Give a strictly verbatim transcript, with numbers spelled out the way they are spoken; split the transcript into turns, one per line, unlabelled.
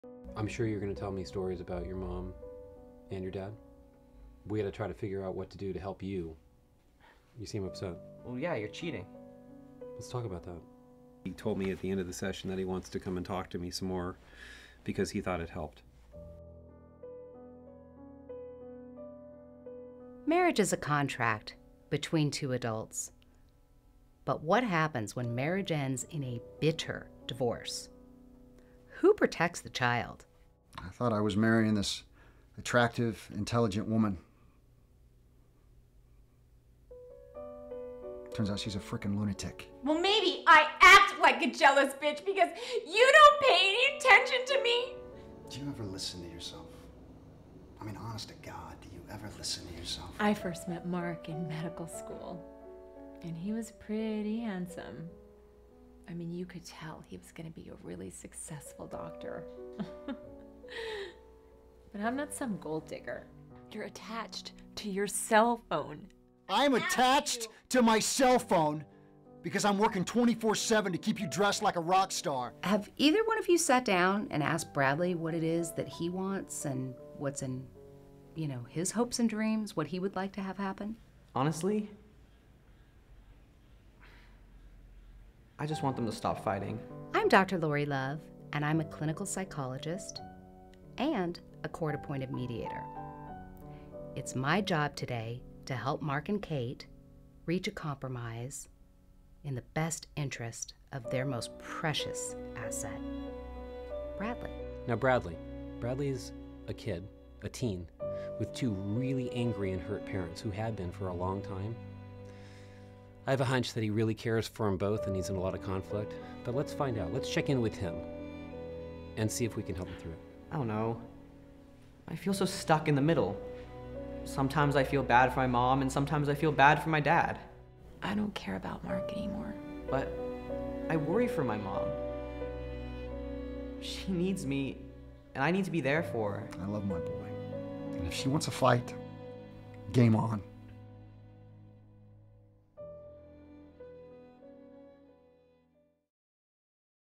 I'm sure you're going to tell me stories about your mom and your dad. We got to try to figure out what to do to help you. You seem upset.
Well, yeah, you're cheating.
Let's talk about that. He told me at the end of the session that he wants to come and talk to me some more because he thought it helped.
Marriage is a contract between two adults. But what happens when marriage ends in a bitter divorce? Who protects the child?
I thought I was marrying this attractive, intelligent woman. Turns out she's a frickin' lunatic.
Well, maybe I act like a jealous bitch because you don't pay any attention to me.
Do you ever listen to yourself? I mean, honest to God, do you ever listen to yourself?
I first met Mark in medical school, and he was pretty handsome. I mean, you could tell he was going to be a really successful doctor. But I'm not some gold digger. You're attached to your cell phone.
I'm attached to my cell phone because I'm working twenty-four seven to keep you dressed like a rock star.
Have either one of you sat down and asked Bradley what it is that he wants and what's in, you know, his hopes and dreams, what he would like to have happen?
Honestly, I just want them to stop fighting.
I'm Doctor Lori Love, and I'm a clinical psychologist and a court-appointed mediator. It's my job today to help Mark and Kate reach a compromise in the best interest of their most precious asset, Bradley.
Now, Bradley. Bradley's a kid, a teen, with two really angry and hurt parents who had been for a long time. I have a hunch that he really cares for them both and he's in a lot of conflict, but let's find out. Let's check in with him and see if we can help him through it.
I don't know. I feel so stuck in the middle. Sometimes I feel bad for my mom, and sometimes I feel bad for my dad.
I don't care about Mark anymore.
But I worry for my mom. She needs me, and I need to be there for her.
I love my boy. And if she wants a fight, game on.